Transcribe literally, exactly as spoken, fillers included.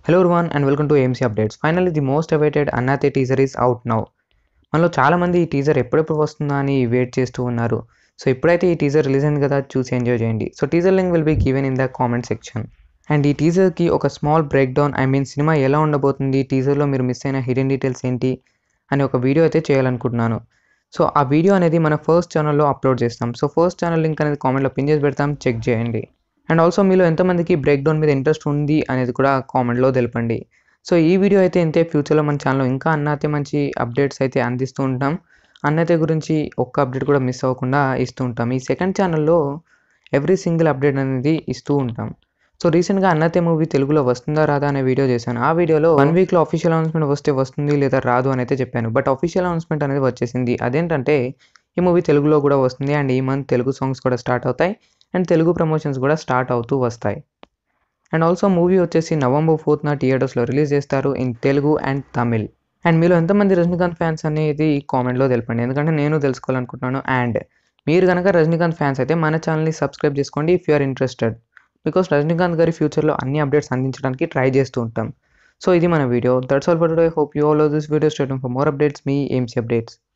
Hello everyone and welcome to A M C Updates. Finally, the most awaited Annaatthe teaser is out now. మనలో చాలా మంది ఈ teaser ఎప్పుడెప్పుడు వస్తుందా అని వెయిట్ చేస్తూ ఉన్నారు. సో ఇప్పుడైతే ఈ టీజర్ రిలీజ్ అయింది కదా, చూసి ఎంజాయ్ చేయండి. So teaser link will be given in the comment section. And ఈ టీజర్కి ఒక small break down, I mean cinema ఎలా ఉండబోతుంది, టీజర్లో మీరు మిస్ అయిన హిడెన్ డీటెయిల్స్ ఏంటి అని ఒక వీడియో అయితే చేయాలనుకుంటున్నాను. సో ఆ వీడియో అనేది మన ఫస్ట్ ఛానల్లో అప్లోడ్ చేస్తాం. సో ఫస్ట్ ఛానల్ లింక్ అనేది కామెంట్లో పిన్ చేసి పెడతాం, చెక్ చేయండి. అండ్ ఆల్సో మీలో ఎంతమందికి బ్రేక్ డౌన్ మీద ఇంట్రెస్ట్ ఉంది అనేది కూడా కామెంట్లో తెలపండి. సో ఈ వీడియో అయితే ఇంతే. ఫ్యూచర్లో మన ఛానల్లో ఇంకా అన్నాతే మంచి అప్డేట్స్ అయితే అందిస్తూ ఉంటాం. అన్నాతే గురించి ఒక్క అప్డేట్ కూడా మిస్ అవ్వకుండా ఇస్తూ ఉంటాం. ఈ సెకండ్ ఛానల్లో ఎవ్రీ సింగిల్ అప్డేట్ అనేది ఇస్తూ ఉంటాం. సో రీసెంట్గా అన్నాతే మూవీ తెలుగులో వస్తుందా రాదా అనే వీడియో చేశాను. ఆ వీడియోలో వన్ వీక్లో అఫీషియల్ అనౌన్స్మెంట్ వస్తే వస్తుంది లేదా రాదు అని అయితే చెప్పాను. బట్ అఫీషియల్ అనౌన్స్మెంట్ అనేది వచ్చేసింది. అదేంటంటే ఈ మూవీ తెలుగులో కూడా వస్తుంది అండ్ ఈ మంత్ తెలుగు సాంగ్స్ కూడా స్టార్ట్ అవుతాయి అండ్ తెలుగు ప్రమోషన్స్ కూడా స్టార్ట్ అవుతూ వస్తాయి. అండ్ ఆల్సో మూవీ వచ్చేసి నవంబర్ ఫోర్త్న థియేటర్స్లో రిలీజ్ చేస్తారు in Telugu and Tamil. And మీలో ఎంతమంది రజనీకాంత్ ఫ్యాన్స్ అనేది కామెంట్లో తెలపండి, ఎందుకంటే నేను తెలుసుకోవాలనుకుంటున్నాను. అండ్ మీరు కనుక రజనీకాంత్ ఫ్యాన్స్ అయితే మన ఛానల్ని సబ్స్క్రైబ్ చేసుకోండి if you are interested, because Rajinikanth గారి ఫ్యూచర్లో అన్ని అప్డేట్స్ అందించడానికి ట్రై చేస్తూ ఉంటాం. సో ఇది మన video. That's all for today. Hope you all love this video. Stay tuned for more updates. మీ ఏఎంసీ అప్డేట్స్.